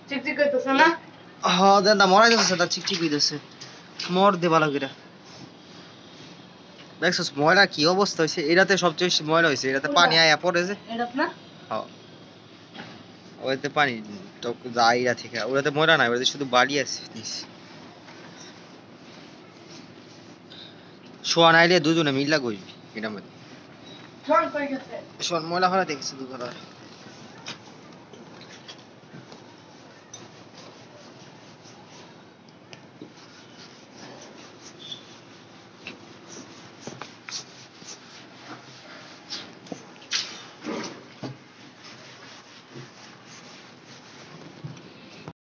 চিকচিক করতেছে না? হ্যাঁ দেন না মরাই যাচ্ছে তা চিকচিক হইতেছে মর দে ভালো করে দেখছস ময়লা কি অবস্থা হইছে এটাতে সবচেয়ে বেশি ময়লা হইছে এটাতে পানি আয়া পড়ে যে এটা না? হ্যাঁ ওইতে পানি তো যাই থেকে ওটাতে ময়লা নাই ওটাতে শুধু বালি আছে নিচে। শোয়া নাইলে দুজনে মিল্লা গইবি এটার মধ্যে শোন কই গেছে? শোন ময়লা ফেলা দেখছি দুধ